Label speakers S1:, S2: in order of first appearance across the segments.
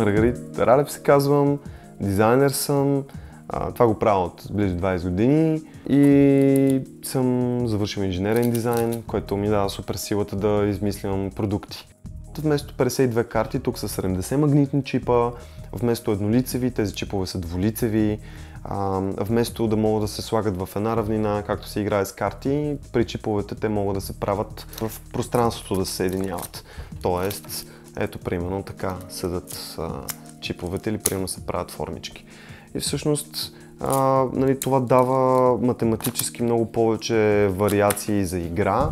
S1: Маргарит Ралев се казвам, дизайнер съм. Това го правя от близо 20 години и съм завършил инженерен дизайн, което ми дава супер силата да измислям продукти. Вместо 52 карти, тук са 70 магнитни чипа, вместо еднолицеви, тези чипове са двулицеви. Вместо да могат да се слагат в една равнина, както се играе с карти, при чиповете те могат да се правят в пространството да се съединяват. Тоест, ето примерно така седат чиповете или примерно се правят формички. И всъщност нали, това дава математически много повече вариации за игра.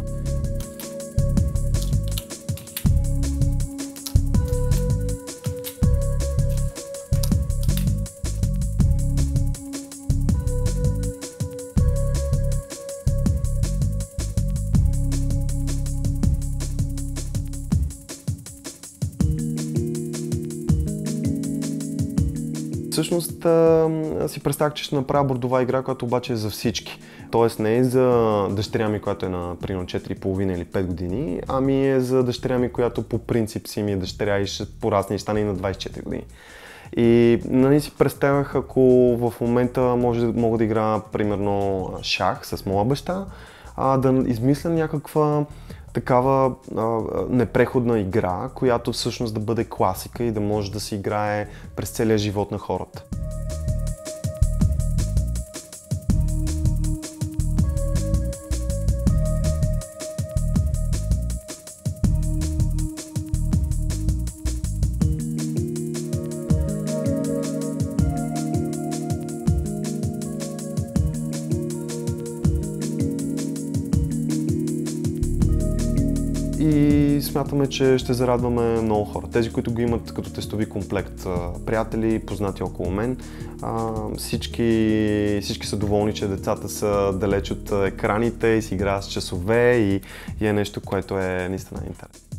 S1: Всъщност си представях, че ще направя бордова игра, която обаче е за всички. Тоест не е за дъщеря ми, която е на примерно 4,5 или 5 години, ами е за дъщеря ми, която по принцип си ми е дъщеря и ще порасне и стане и на 24 години. И нали, си представях, ако в момента мога да играя примерно шах с моя баща, да измисля някаква такава непреходна игра, която всъщност да бъде класика и да може да се играе през целия живот на хората. И смятаме, че ще зарадваме много хора. Тези, които го имат като тестови комплект, приятели, познати около мен, всички са доволни, че децата са далеч от екраните и си играят с часове и е нещо, което е наистина интересно.